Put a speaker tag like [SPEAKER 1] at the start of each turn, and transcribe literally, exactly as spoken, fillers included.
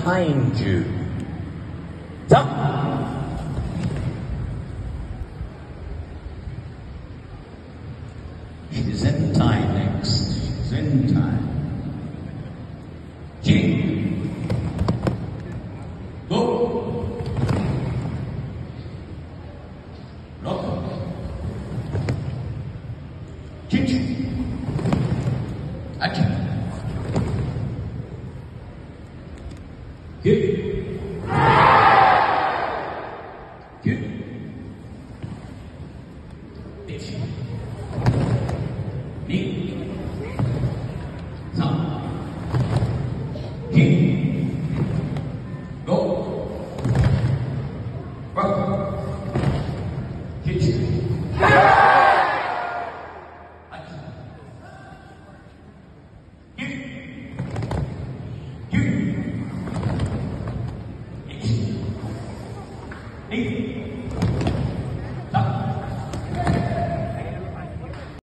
[SPEAKER 1] behind you. Jump.
[SPEAKER 2] Zentai next. Zentai. Jing. Go. Rock. Kick. Action. Kick. Kick. Pitch. Knee. Thumb. Kick. Go. Rock. Kick. Action. Kick. Kick. Eight.